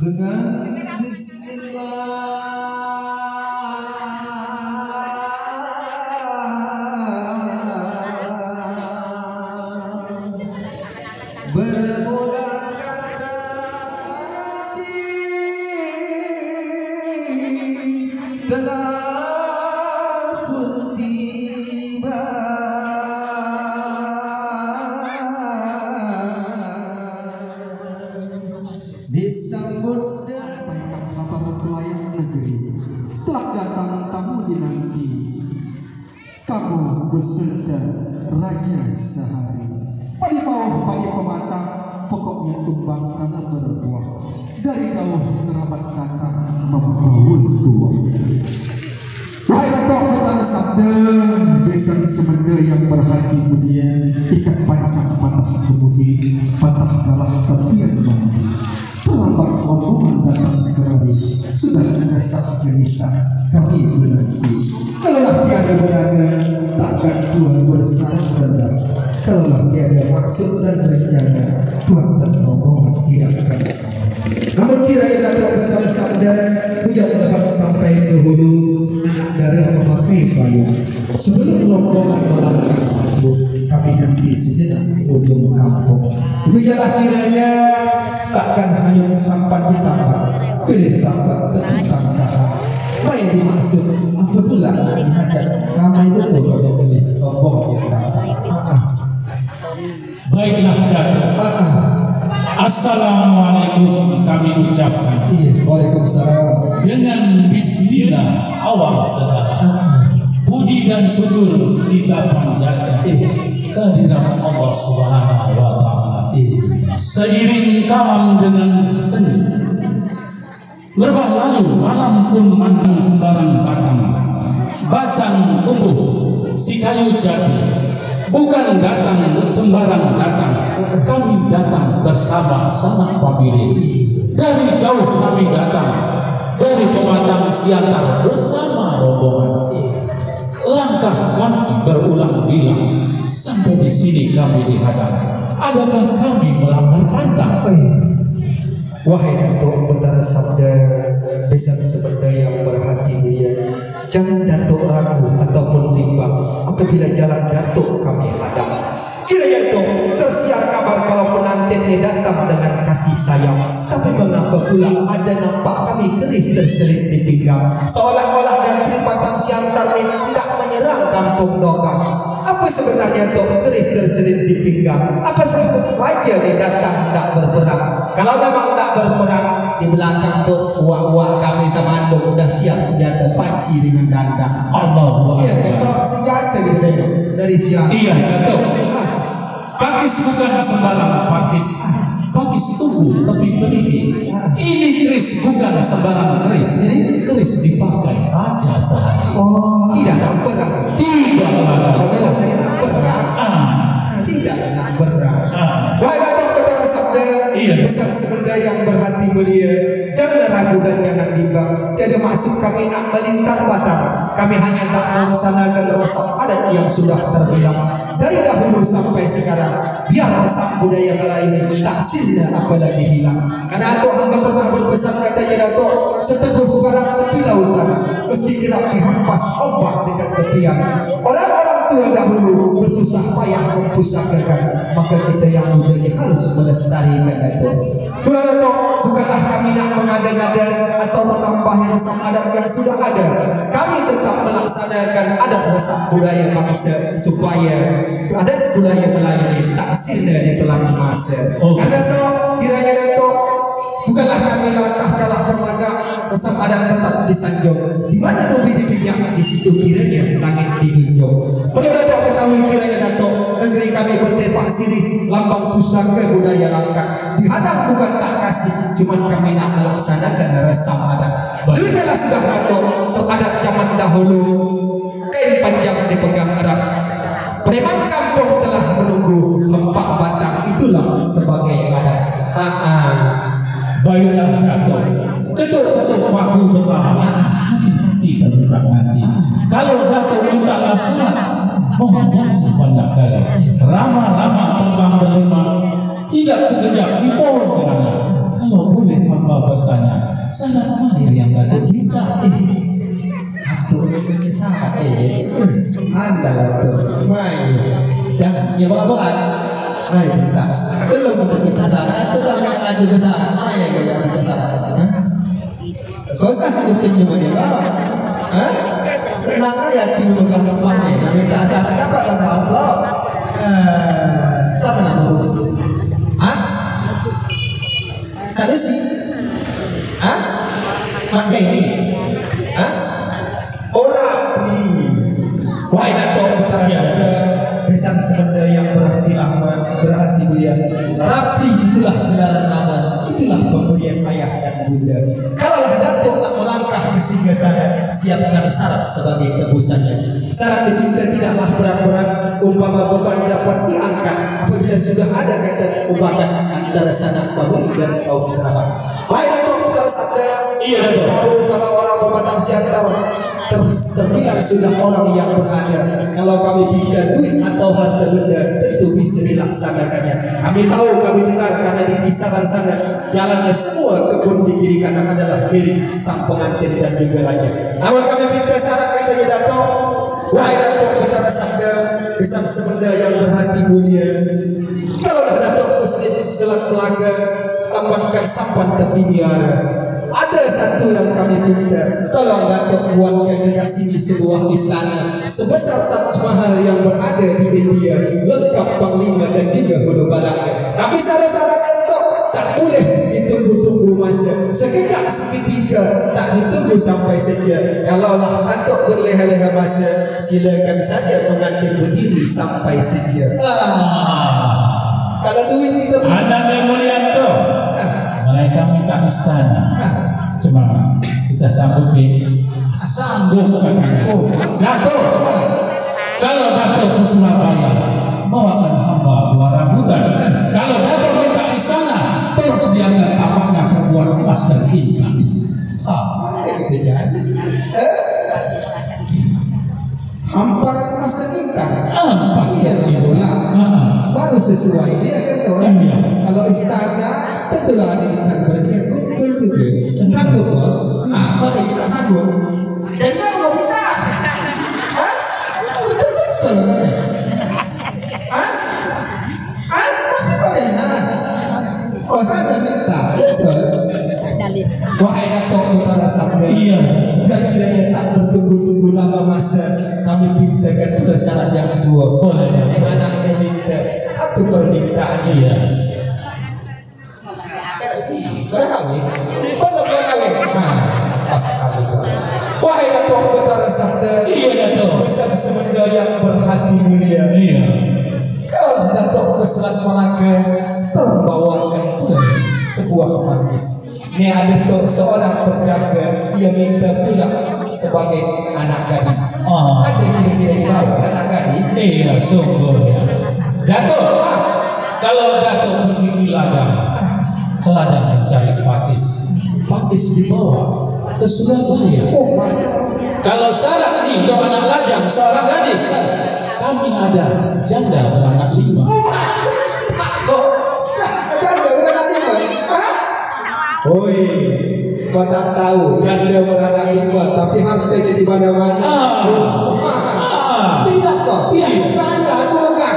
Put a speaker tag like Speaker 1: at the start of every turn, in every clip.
Speaker 1: dengan bismillah. Bermula kata hati telah pun tiba, disambut dengan kabar pelayan negeri, telah datang tamu dinanti, kamu beserta raja sehari. Padi bawah padi pematang, pokoknya tumbang karena berbuah. Dari jauh kerabat datang membawa tua. Wahai datuk petang sabda, besan semenda yang berhati mulia, ikat pancang patah kemudi, patah galah tepian mandi. Terlambat rombongan datang kembali, sudah kesah gelisah kami menanti. Kalaulah tiada berada, takkan Tuhan bersama rendah. Kalaulah tiada maksud dan rencana, Tuhan dan rombongan tidak akan sama. Namun kiranya datuk petang sabda, hujan lebat sampai ke hulu, anak darah memakai payung. Sebelum rombongan melangkah maju, kami nanti sejenak di ujung kampung. Demikianlah kiranya, takkan hanya sampan di tangan, pilih tampak tertutang tahan. Apa yang dimaksud? Apa pula dihajat? Ramai betul kalau pilih rombongan yang datang.
Speaker 2: Baiklah datuk. Assalamualaikum kami ucapkan.
Speaker 1: Iya, waalaikumsalam.
Speaker 2: Dengan bismillah awal segala, puji dan syukur kita panjatkan kehadiran Allah Subhanahu wa Ta'ala. Seiring kalam dengan seni, berbah lalu malam pun mandang sembarang batang tumbuh si kayu jati. Bukan datang sembarang datang, kami datang bersama sanak famili. Dari jauh kami datang, dari pematang siantar bersama rombongan. Langkah kami berulang-ulang sampai di sini kami dihadap. Adakah kami melanggar pantang?
Speaker 1: Wahai datuk petang sabda, besan semenda yang berhati mulia, jangan datuk ragu ataupun bimbang apabila jalan datuk kami hadap. Kiranya datuk tersiar kabar kalau penantinnya datang dengan kasih sayang, tapi mengapa pula ada nampak kami keris terselit di pinggang, seolah-olah dari patang siantar ini tidak menyerang kampung Dokang. Apa sebenarnya datuk keris terselit di pinggang? Apa sebab raja ini datang tidak berperang? Kalau memang tidak berperang, di belakang tuh uak-uak kami sama andong udah siap senjata, panci dengan dandang.
Speaker 2: Allah.
Speaker 1: Iya, kalau senjata gitu deh dari siang.
Speaker 2: Iya datuk. Pakis bukan sembarang pakis. Pakis tunggu tapi berdiri. Ini keris bukan sembarang keris. Ini keris dipakai raja sehari.
Speaker 1: Oh, tidak nak perang.
Speaker 2: Tidak lah.
Speaker 1: Apabila dari nak perang, tidak nak perang. Wahai datuk petang sabda, besar semenda yang berhati mulia, jangan ragu dan jangan bimbang. Tiada maksud kami nak melintang batang. Kami hanya tak melaksanakan resep adat yang sudah terbilang dari dahulu sampai sekarang. Biar resep budaya lain tak silnya apalagi hilang. Karena Datuk hamba pernah berpesan katanya Datuk, seteguh karang tepi lautan mesti tidak dihempas ombak dekat tepian. Orang-orang tua dahulu bersusah payah mempusakakan, maka kita yang muda ini harus melestarikan itu. Datuk, bukanlah kami nak mengada-ngada atau menambah resep adat yang sudah ada. Kami tetap melaksanakan adat resep budaya bangsa supaya adat budaya Melayu ini tak silnya di telan masa. Karena Datuk, kiranya Datuk, bukanlah kami langkah calak berlaga, resep adat tetap disanjung. Di mana bumi dipinjak, di situ kiranya langit dijunjung. Perlu Datuk ketahui kiranya Datuk, negeri kami bertepak sirih, lambang pusaka budaya langka. Dihadap bukan tak kasih, cuman kami nak melaksanakan resep adat. Demikianlah sudah Datuk, teradat zaman dahulu, kain panjang dipegang erat. Preman kampung telah menunggu empat batang, itulah sebagai adat.
Speaker 2: Baiklah datuk, ketuk-ketuk paku bertahan, hati-hati terbuka hati. Kalau datuk minta sunat, mohon jangan banyak kali. Lama-lama terbang berlima, tidak sekejap dipol dengannya. Kalau boleh hamba Umpama bertanya, sana mana yang Datuk minta?
Speaker 1: Datuk ini sangat anda Datuk main dan ya bukan main kita belum untuk kita sana itu lah yang ada ke sana main yang ada ke sana kau usah senyum-senyum aja senang aja tiba megang kepalanya nah minta sana dapat kata Allah siapa nama Sanusi pakai ini Rapi wahai Datuk Utara Sabda Besan Semenda yang berhati lama berhati mulia Rapi itulah gelaran nama itulah pemberian ayah dan bunda kalaulah Datuk tak melangkah ke singgah sana siapkan syarat sebagai tebusannya syarat kita tidaklah berat-berat umpama beban dapat diangkat apabila sudah ada kata umpakan antara sanak famili dan kaum kerabat wahai Datuk Utara Sabda tahu kalau orang pematang siantar terbilang sudah orang yang berada kalau kami pindah duit atau harta benda tentu bisa dilaksanakannya kami tahu kami dengar karena di kisaran sana jalannya semua kebun di kiri kanan adalah milik sang pengantin dan juga lainnya namun kami minta syarat katanya Datuk wahai Datuk Utara Sabda Besan Semenda yang berhati mulia kalaulah Datuk mesti selang telaga tambahkan sampan tepi miara ada satu yang kami minta tolong Datuk buatkan dekat sini sebuah istana sebesar Taj Mahal yang berada di India lengkap panglima dan juga hulu balangnya tapi syarat-syarat Datuk tak boleh ditunggu-tunggu masa sekejap seketika tak ditunggu sampai saja kalaulah Datuk berleha-leha masa silakan saja pengantin berdiri sampai saja kalau duit kita
Speaker 2: ada memorian tu mereka minta istana cuma kita sanggup katanya Datuk kalau Datuk ke Surabaya bawakan hamba 2 rambutan kalau Datuk minta istana tolong sediakan tapaknya terbuat emas dan intan
Speaker 1: mana kita jadi hampar emas dan intan
Speaker 2: pasti
Speaker 1: baru sesuai dia kata orang kalau istana tentulah ada intan berarti betul juga sanggup kau ada kita sanggup dan kau minta betul-betul tapi kau enak kau sana minta betul wahai Datuk Utara Sabda dan kiranya tak bertunggu-tunggu lama masa kami mintakan pula syarat yang kedua boleh yang anaknya minta atau permintaan sudah kawin? Belum kawin? Pas kawin. Wahai Datuk Utara Sabda Datuk Besan Semenda yang berhati mulia kalau Datuk ke Selat Malaka tolong bawakan pula sebuah manis ini ada tuh seorang penjaga dia minta pulang sebagai anak gadis ada kira-kira di bawah anak gadis
Speaker 2: sungguh Datuk kalau Datuk pergi di ladang teladang mencari pakis dibawa ke Surabaya kalau syarat nih untuk anak lajang seorang gadis kami ada janda beranak 5
Speaker 1: janda beranak 5 oi kau tak tahu janda beranak 5 tapi hartanya di mana-mana tidak kok tidak ada aku pegang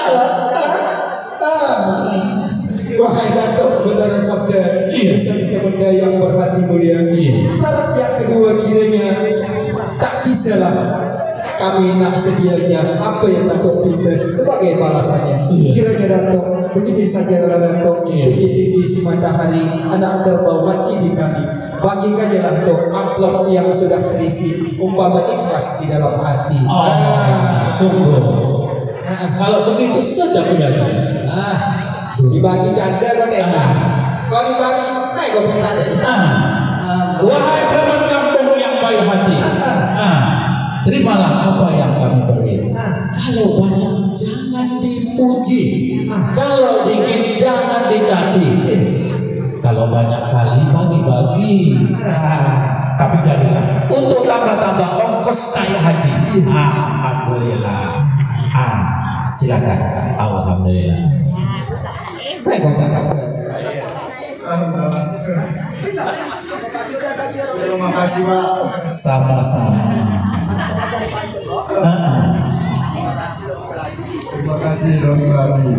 Speaker 1: wahai Datuk Utara Sabda Besan Semenda yang berhati mulia syarat yang kedua kiranya tak bisalah kami nak sedianya apa yang Datuk minta sebagai balasannya kiranya Datuk begini saja Datuk tinggi si matahari anak kerbau mati di kami bagikannya Datuk amplop yang sudah terisi umpama ikhlas di dalam hati
Speaker 2: sungguh kalau begitu sedap ya
Speaker 1: dibagi janda kau tenda kau dibagi kau minta deh
Speaker 2: wahai preman kampung yang baik hati terimalah apa yang kami beri kalau banyak jangan dipuji kalau dikit jangan dicaci kalau banyak kali bagi-bagi tapi jadilah untuk tambah-tambah ongkos kayak haji alhamdulillah silakan alhamdulillah
Speaker 1: baik kau cakap Terima kasih Pak.
Speaker 2: Sama-sama.
Speaker 1: Terima kasih Doni Rani.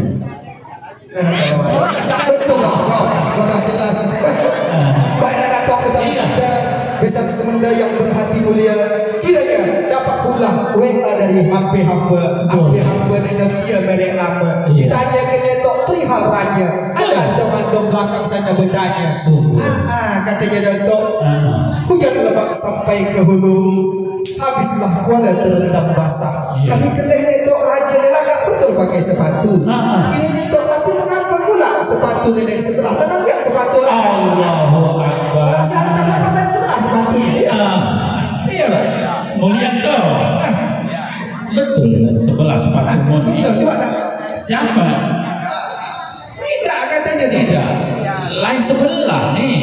Speaker 1: Betul lah Pak. Sudah jelas. Baiklah Dato' Putra Sabda Besan Semenda yang berhati mulia, kiranya dapat pula WA dari HP hamba nenekia merek lama. Ditanyakannya Tok perihal raja. Ada andong-andong belakang sana bertanya. Katanya Dato', hujan lebat sampai ke hulu, habislah kuala terendam basah. Kami kelih Tok raja agak betul pakai sepatu. Kini Tok, tapi mengapa pula sepatu nenek sebelah? Memang lihat sepatu
Speaker 2: Allahu Akbar.
Speaker 1: saya tak sebelah sepatunya. Iya Pak.
Speaker 2: Mulia kau. Betul, sebelah sepatu moni.
Speaker 1: Betul juga tak?
Speaker 2: Siapa?
Speaker 1: Tidak katanya
Speaker 2: Tidak. Lain sebelah nih.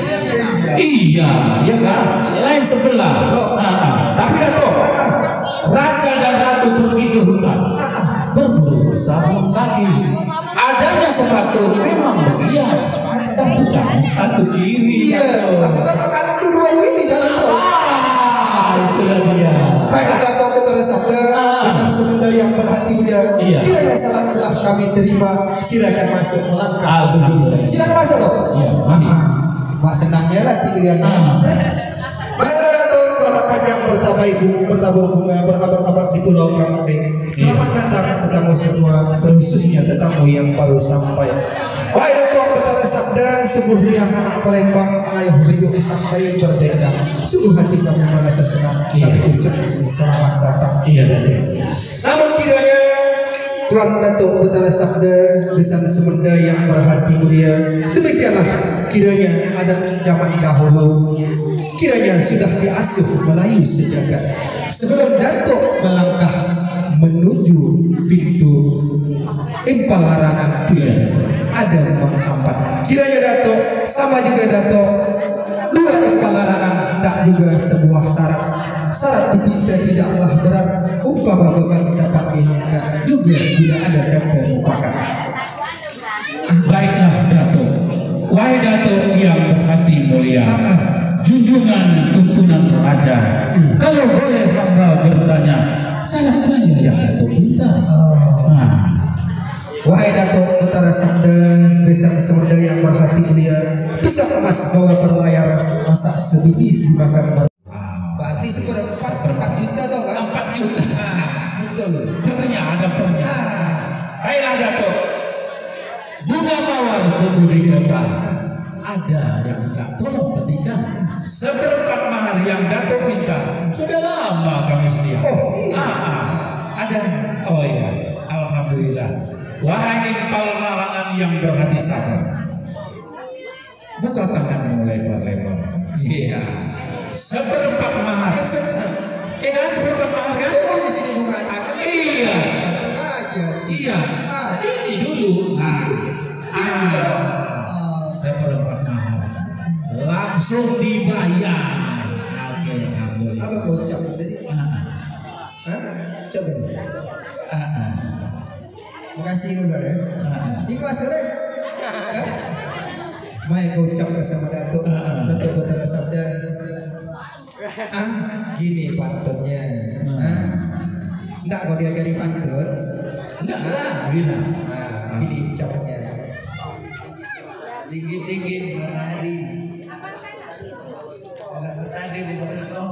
Speaker 2: Iya, ya kan? Lain sebelah. Tapi Dato', raja dan ratu pergi ke hutan, berburu bersama kaki. Adanya sepatu memang bagian, satu kanan, satu kiri.
Speaker 1: Iya. Tapi kalau dua ini dalam tuh.
Speaker 2: Itulah dia.
Speaker 1: Baiklah Dato' Putra Sabda Besan Semenda yang berhati mulia, kiranya salam telah kami terima. Silakan masuk melangkah. Silakan masuk Dok.
Speaker 2: Iya.
Speaker 1: Mak senangnya lah tinggalnya. Baiklah Dato', selamat panjang bertabur bunga berkabar-kabar di pulau kami. Selamat datang tetamu semua, khususnya tetamu yang baru sampai. Baik Dato' Putra Sabda, sungguh yang anak Palembang, ayah hidup sampai berdendang. Sungguh hati kami merasa senang. Kami ucapkan selamat datang.
Speaker 2: Iya, Dato'.
Speaker 1: Namun kiranya Tuan Dato' Putra Sabda Besan Semenda yang berhati mulia, demikianlah kiranya ada zaman dahulu, kiranya sudah diasuh Melayu sejagat. Sebelum Dato' melangkah menuju pintu empal larangan pilihan, ada menghambat. Kiranya Dato' sama juga Dato', dua empal larangan tak juga sebuah syarat. Syarat dipinta tidaklah berat, umpama beban dapat diangkat juga bila ada dapat mufakat.
Speaker 2: Baiklah Dato', wahai Dato' yang berhati mulia, junjungan tuntunan raja, kalau boleh hamba bertanya, salah saya yang Dato' pinta?
Speaker 1: Wahai Dato' Putra Sabda Besan Semenda yang berhati mulia, bisa emas bawa berlayar, masak sebiji dimakan. Berarti seperempat juta dong kan?
Speaker 2: 4 juta.
Speaker 1: Betul.
Speaker 2: Ada pernya. Baiklah Dato', bunga mawar tumbuh di kota. Ada yang enggak, tolong petikan. Seperempat mahar yang Dato' minta sudah lama kami sedia. Ada. Oh iya, alhamdulillah. Wahai empal larangan yang berhati sabar, buka tanganmu lebar-lebar. Iya. Seperempat mahar. Kan seperempat mahar kan?
Speaker 1: Oh di sini bukan tangan.
Speaker 2: Iya. Iya. Ini dulu. Seperempat mahar. Langsung dibayar.
Speaker 1: Apa kau ucap tadi? Coba. Makasih kau ya. Ikhlas kan? Mai kau ucapkan sama Dato' Putra Sabda. Gini pantunnya. Enggak kau diajari pantun.
Speaker 2: Enggak bila.
Speaker 1: Gini ucapnya.
Speaker 2: Tinggi-tinggi berlari. Tadi berkau.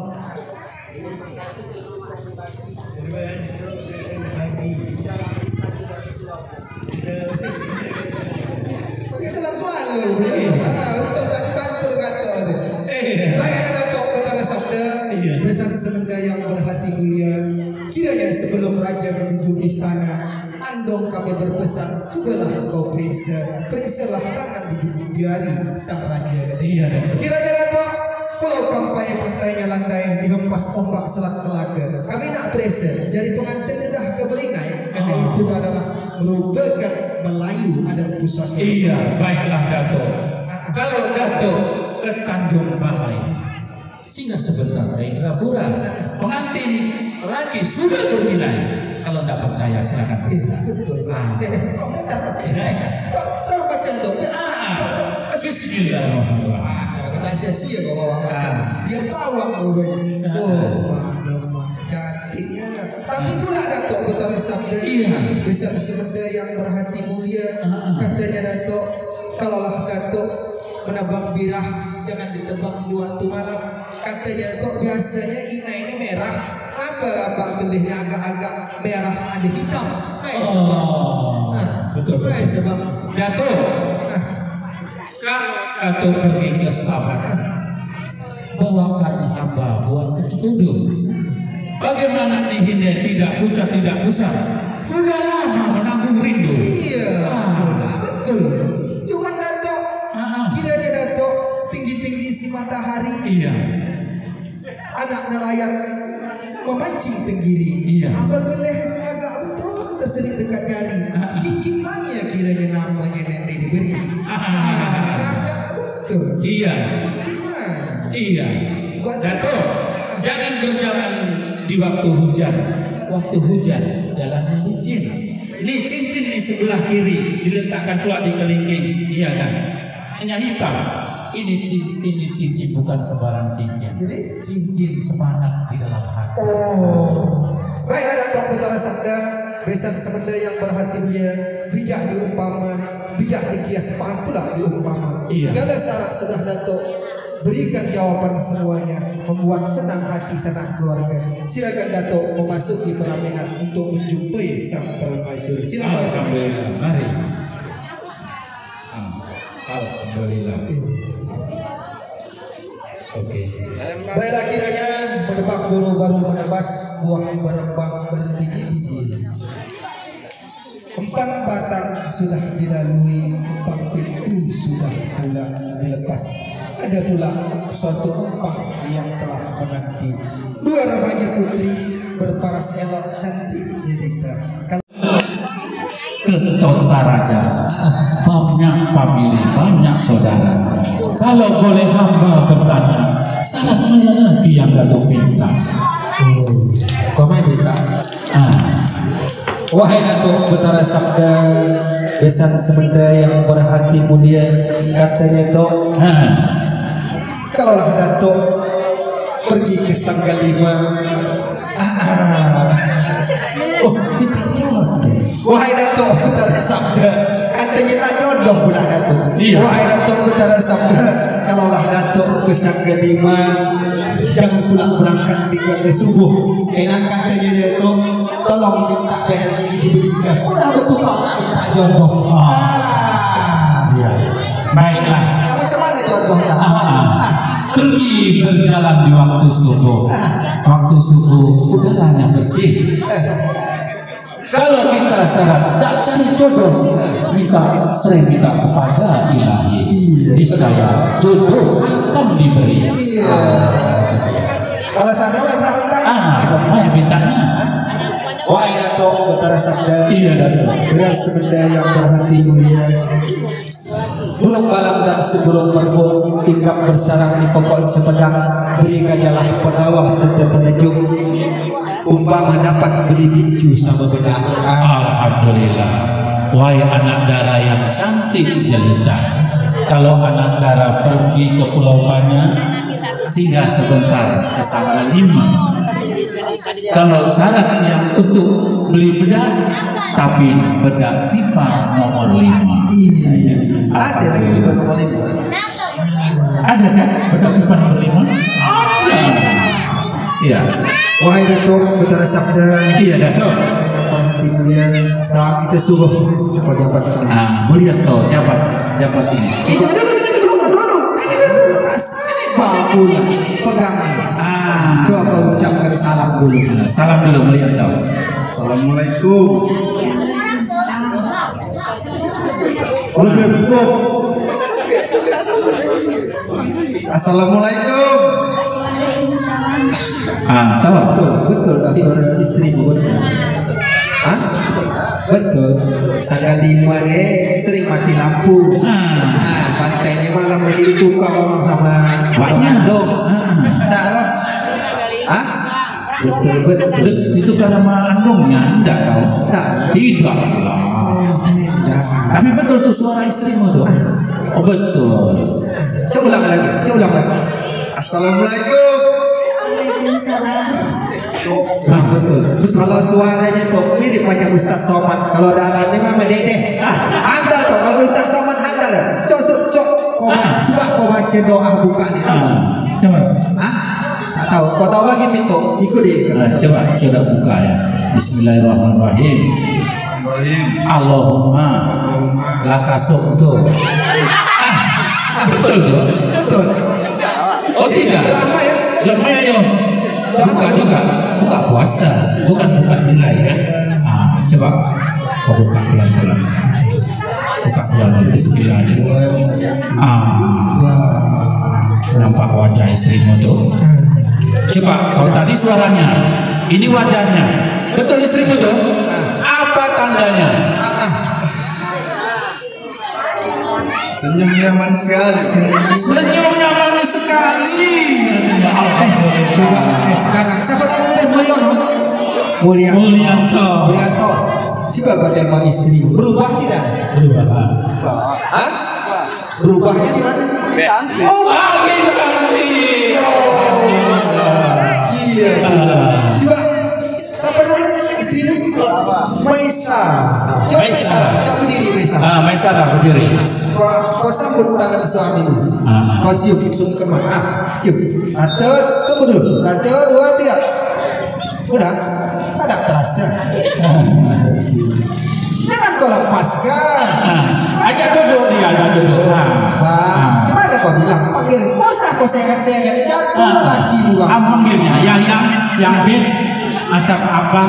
Speaker 1: Pakai selang selalu. Untuk tadi pantun kata tu. Baiklah Dato' Putra Sabda Besan Semenda yang berhati mulia, kiranya sebelum raja menuju istana, andong kami berpesan, cobalah kau periksalah tangan di jari sang raja. Kiranya Dato', pulau Kampai pantainya landai dihempas ombak selat Melaka. Kami nak periksa jari pengantin dah ke beringai, karena itu adalah merupakan Melayu adat pusaka.
Speaker 2: Iya, baiklah Dato'. Kalau Dato' ke Tanjung Balai, singgah sebentar dari Indrapura, pengantin lagi sudah bernilai. Kalau tidak percaya silakan periksa.
Speaker 1: Betul. Kok benar tapi? Kok baca itu?
Speaker 2: Bismillahirrahmanirrahim.
Speaker 1: kita sia-sia kalau bawa dia pawang mulutnya. Cantiknya. Tapi pula Datuk Betara sabda. Besar semenda yang berhati mulia. Katanya Datuk, kalaulah Datuk menabang birah jangan ditebang di waktu malam. Katanya Datuk biasanya ina ini merah. Apa abang kelihnya agak-agak merah ada hitam.
Speaker 2: Betul.
Speaker 1: Sebab
Speaker 2: Datuk, Datuk pergi ke Sabah, bawakan hamba buat kecuduk. Bagaimana nih ini tidak pucat tidak pusat? Sudah lama menanggung rindu.
Speaker 1: Iya, betul. Cuman Datuk, kiranya Datuk tinggi-tinggi si matahari.
Speaker 2: Iya.
Speaker 1: Anak nelayan memancing tenggiri.
Speaker 2: Iya.
Speaker 1: Abang kelih agak betul terselip dekat jari. Cincin mana ya kiranya namanya nenek diberi. Agak betul.
Speaker 2: Iya.
Speaker 1: Cincin mana?
Speaker 2: Iya. Datuk, jangan berjalan di waktu hujan. Waktu hujan jalannya licin. Ini cincin di sebelah kiri diletakkan pula di kelingking. Iya kan? Hanya hitam. Ini cincin bukan sembarang cincin.
Speaker 1: Jadi
Speaker 2: cincin semangat di dalam hati.
Speaker 1: Baiklah Datuk Betara sabda, besan semenda yang berhati mulia, bijak diumpama, bijak dikias paham pula diumpama.
Speaker 2: Iya.
Speaker 1: Segala syarat sudah Datuk berikan jawaban semuanya, membuat senang hati senang keluarga. Silakan Datuk memasuki pelaminan untuk menjumpai sang permaisuri. Silakan.
Speaker 2: Alhamdulillah. Mari. Alhamdulillah. Oke.
Speaker 1: Baiklah kiranya menebak bulu baru menebas buah berembang berbiji-biji. 4 batang sudah dilalui, 4 pintu sudah pula dilepas. Ada pula suatu empang yang telah menanti. 2 remaja putri berparas elok cantik jelita.
Speaker 2: Ketota Raja, banyak pamili, banyak saudara. Kalau boleh hamba bertanya, syarat mana lagi yang Datuk minta?
Speaker 1: Kau main berita? Wahai Datuk Betara sabda, besan semenda yang berhati mulia, katanya Datuk, kalaulah Datuk pergi ke Sanggalima, minta jodoh. Wahai Datuk Betara sabda, katanya tak jodoh pula Datuk.
Speaker 2: Iya.
Speaker 1: Wahai Datuk Betara sabda, kalaulah Datuk ke Sanggalima, jangan pula berangkat di kota subuh. Enak katanya Datuk, tolong minta behel gigi dibelikan. Udah betul kau tak minta jodoh.
Speaker 2: Iya. Baiklah.
Speaker 1: Ya, macam mana jodoh tak?
Speaker 2: Pergi berjalan di waktu subuh. Waktu subuh udaranya bersih. Kalau kita syarat tidak cari jodoh, sering minta kepada Ilahi. Niscaya jodoh akan diberi.
Speaker 1: Iya. Kalau sana pernah minta?
Speaker 2: Mana mintanya?
Speaker 1: Wahai Datuk Betara sabda,
Speaker 2: Iya Datuk.
Speaker 1: dengan semenda yang berhati mulia, burung balang dan seburung merbuk tingkap bersarang di pokok sepedang, beri gajalah penawang serta penejuk, umpama dapat beli bicu sama benang.
Speaker 2: Alhamdulillah. Wahai anak dara yang cantik jelita, kalau anak dara pergi ke Pulau Banyak, singgah sebentar ke Sanggalima. Kalau syaratnya untuk beli bedak, tapi bedak pipa nomor 5.
Speaker 1: Iya. Ada lagi di nomor 5.
Speaker 2: Ada kan bedak pipa nomor 5? Ada. Iya.
Speaker 1: Wahai Datuk Betara sabda,
Speaker 2: Iya Datuk.
Speaker 1: berhati mulia, sekarang kita suruh kau jabat ini.
Speaker 2: Mulia kau jabat ini.
Speaker 1: Dulu. Tak sabar pula. Pegang. Coba kau ucapkan salam dulu.
Speaker 2: Salam dulu mulia kau.
Speaker 1: Assalamualaikum. Waalaikumsalam. Assalamualaikum. Betul dah suara istri bukan? Betul. Sanggalima ni sering mati lampu. Pantainya malam lagi ditukar orang sama bandung. Betul.
Speaker 2: Ditukar sama andongnya enggak kau? Tidak lah. Tapi betul tuh suara istrimu tuh. Oh betul.
Speaker 1: Coba ulang lagi. Assalamualaikum.
Speaker 3: Waalaikumsalam.
Speaker 1: Nah, betul. Kalau suaranya tuh mirip macam Ustaz Somad. Kalau dalamnya mah Dedeh. Handal tuh. Kalau Ustaz Somad handal ya. Coba kau baca doa buka nih.
Speaker 2: Coba.
Speaker 1: Tahu? Kau tahu lagi itu? Ikut dia.
Speaker 2: Coba buka ya. Bismillahirrahmanirrahim. Allahumma lakasuktu. Betul tuh.
Speaker 1: Betul.
Speaker 2: Oh tidak.
Speaker 1: Lama ya.
Speaker 2: Lama ya. Buka puasa, bukan buka tirai ya. Coba kau buka pelan-pelan. Buka pelan-pelan. Bismillahirrahmanirrahim. Nampak wajah istrimu tuh. Coba kau tadi suaranya, ini wajahnya. Betul istrimu tuh? Apa tandanya?
Speaker 1: Senyumnya manis sekali.
Speaker 2: Senyumnya manis sekali.
Speaker 1: Coba sekarang siapa namanya Mulyono? Mulyanto. Siapa kau tembak istri? Berubah tidak? Berubahnya di mana?
Speaker 2: Oh, makin cantik.
Speaker 1: Iya. Siapa namanya istrimu? Maisa. Coba berdiri Maisa.
Speaker 2: Maisa berdiri.
Speaker 1: Kau sambut tangan suamimu. Kau cium sungkeman. Cium. Tunggu dulu. 1, 2, 3. Udah. Ada terasa. Jangan kau lepaskan.
Speaker 2: Ajak duduk dia,
Speaker 1: Gimana kau bilang? Panggil. Masa kau seret-seret jatuh lagi buang.
Speaker 2: Panggilnya yang bin asap apa?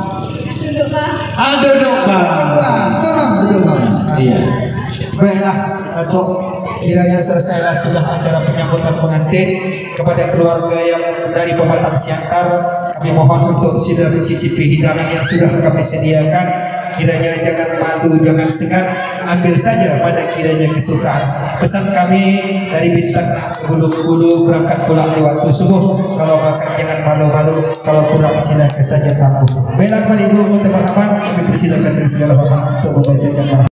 Speaker 2: Duduk
Speaker 1: Duduk.
Speaker 2: Iya.
Speaker 1: Baiklah, untuk kiranya selesailah sudah acara penyambutan pengantin kepada keluarga yang dari Pematang Siantar. Kami mohon untuk sudah mencicipi hidangan yang sudah kami sediakan. Kiranya jangan malu, jangan segan, ambil saja pada kiranya kesukaan. Pesan kami dari Bintan ke Bulu berangkat pulang di waktu subuh. Kalau makan jangan malu-malu, kalau kurang silakan saja tamu. Baiklah, Ibu teman-teman, kami persilakan dengan segala hormat untuk membacakan.